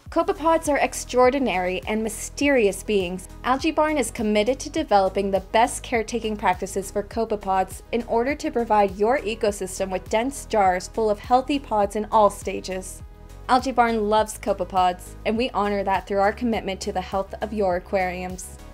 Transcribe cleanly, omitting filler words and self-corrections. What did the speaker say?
Copepods are extraordinary and mysterious beings. AlgaeBarn is committed to developing the best caretaking practices for copepods in order to provide your ecosystem with dense jars full of healthy pods in all stages. AlgaeBarn loves copepods, and we honor that through our commitment to the health of your aquariums.